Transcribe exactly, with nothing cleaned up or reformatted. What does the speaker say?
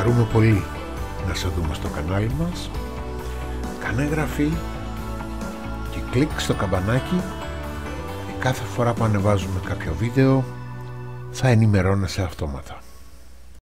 χαρούμε πολύ να σε δούμε στο κανάλι μας. Κάνε εγγραφή και κλικ στο καμπανάκι και κάθε φορά που ανεβάζουμε κάποιο βίντεο θα ενημερώνεσαι αυτόματα.